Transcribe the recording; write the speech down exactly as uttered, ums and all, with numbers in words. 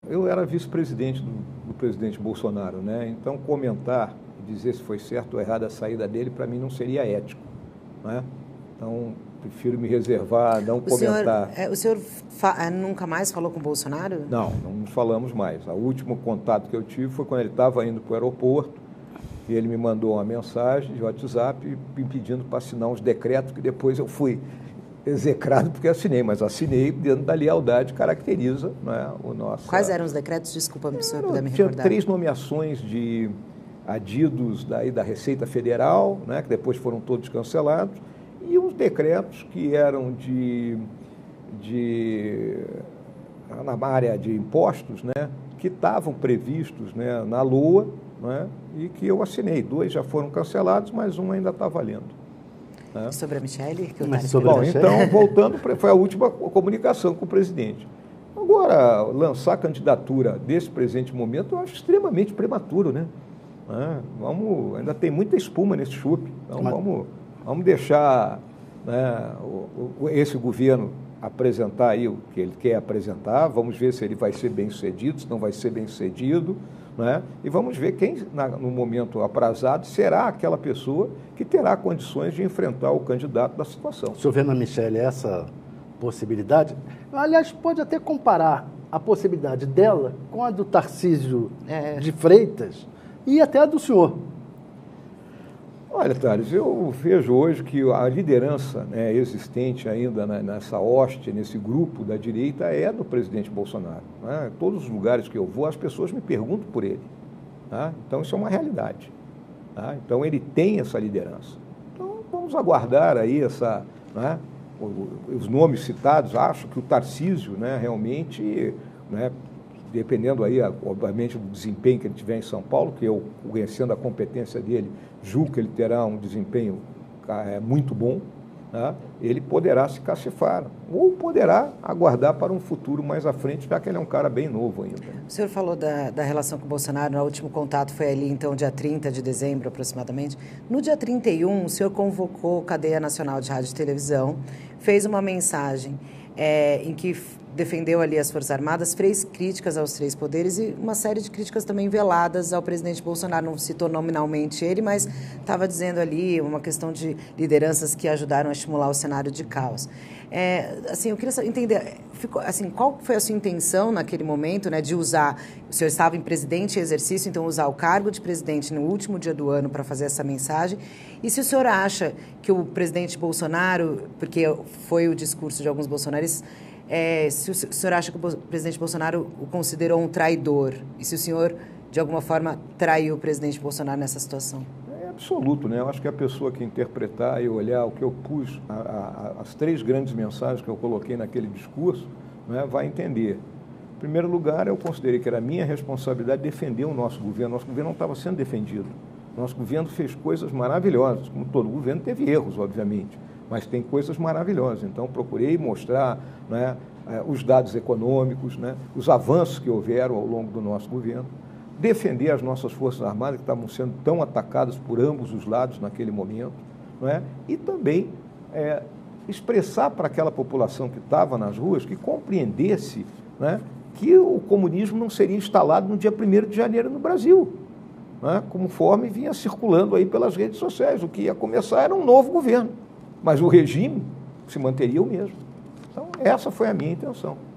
Eu era vice-presidente do, do presidente Bolsonaro, né? Então comentar e dizer se foi certo ou errado a saída dele, para mim não seria ético, né? Então, prefiro me reservar, não o comentar. Senhor, é, o senhor fa nunca mais falou com o Bolsonaro? Não, não nos falamos mais. O último contato que eu tive foi quando ele estava indo para o aeroporto e ele me mandou uma mensagem de WhatsApp me pedindo para assinar uns decretos que depois eu fui execrado porque assinei, mas assinei dentro da lealdade, caracteriza, né, o nosso... Quais eram os decretos? Desculpa, se o senhor puder me Tinha recordar. três nomeações de adidos daí da Receita Federal, né, que depois foram todos cancelados, e uns decretos que eram de, de na área de impostos, né, que estavam previstos, né, na LOA, né, e que eu assinei. Dois já foram cancelados, mas um ainda está valendo. Né? Sobre a Michelle? Que eu Mas sobre Bom, a então, voltando, foi a última comunicação com o presidente. Agora, lançar a candidatura desse presente momento, eu acho extremamente prematuro, né? É, vamos, ainda tem muita espuma nesse chupe, então Mas... vamos, vamos deixar, né, o, o, esse governo apresentar aí o que ele quer apresentar, vamos ver se ele vai ser bem sucedido, se não vai ser bem sucedido, né? E vamos ver quem, na, no momento aprazado, será aquela pessoa que terá condições de enfrentar o candidato da situação. O senhor vê na Michelle essa possibilidade? Aliás, pode até comparar a possibilidade dela com a do Tarcísio é. de Freitas e até a do senhor. Olha, Thales, eu vejo hoje que a liderança, né, existente ainda nessa hoste, nesse grupo da direita, é do presidente Bolsonaro. Né? Em todos os lugares que eu vou, as pessoas me perguntam por ele. Tá? Então, isso é uma realidade. Tá? Então, ele tem essa liderança. Então, vamos aguardar aí essa, né, os nomes citados. Acho que o Tarcísio, né, realmente, né, dependendo aí, obviamente, do desempenho que ele tiver em São Paulo, que eu, conhecendo a competência dele, julgo que ele terá um desempenho é, muito bom, né? Ele poderá se cacifar, ou poderá aguardar para um futuro mais à frente, já que ele é um cara bem novo ainda. O senhor falou da, da relação com o Bolsonaro, no último contato foi ali, então, dia trinta de dezembro, aproximadamente. No dia trinta e um, o senhor convocou a Cadeia Nacional de Rádio e Televisão, fez uma mensagem é, em que defendeu ali as Forças Armadas, fez críticas aos três poderes e uma série de críticas também veladas ao presidente Bolsonaro. Não citou nominalmente ele, mas estava dizendo ali uma questão de lideranças que ajudaram a estimular o cenário de caos. É, assim, eu queria entender, ficou, assim, qual foi a sua intenção naquele momento, né, de usar, o senhor estava em presidente em exercício, então usar o cargo de presidente no último dia do ano para fazer essa mensagem, e se o senhor acha que o presidente Bolsonaro, porque foi o discurso de alguns bolsonaristas, É, se o senhor acha que o presidente Bolsonaro o considerou um traidor e se o senhor, de alguma forma, traiu o presidente Bolsonaro nessa situação? É absoluto, né? Eu acho que a pessoa que interpretar e olhar o que eu pus, a, a, as três grandes mensagens que eu coloquei naquele discurso, né, vai entender. Em primeiro lugar, eu considerei que era minha responsabilidade defender o nosso governo. Nosso governo não estava sendo defendido. Nosso governo fez coisas maravilhosas, como todo governo teve erros, obviamente, mas tem coisas maravilhosas. Então, procurei mostrar, né, os dados econômicos, né, os avanços que houveram ao longo do nosso governo, defender as nossas Forças Armadas, que estavam sendo tão atacadas por ambos os lados naquele momento, não é? E também é, expressar para aquela população que estava nas ruas que compreendesse, né, que o comunismo não seria instalado no dia primeiro de janeiro no Brasil, né, conforme vinha circulando aí pelas redes sociais. O que ia começar era um novo governo, mas o regime se manteria o mesmo. Então, essa foi a minha intenção.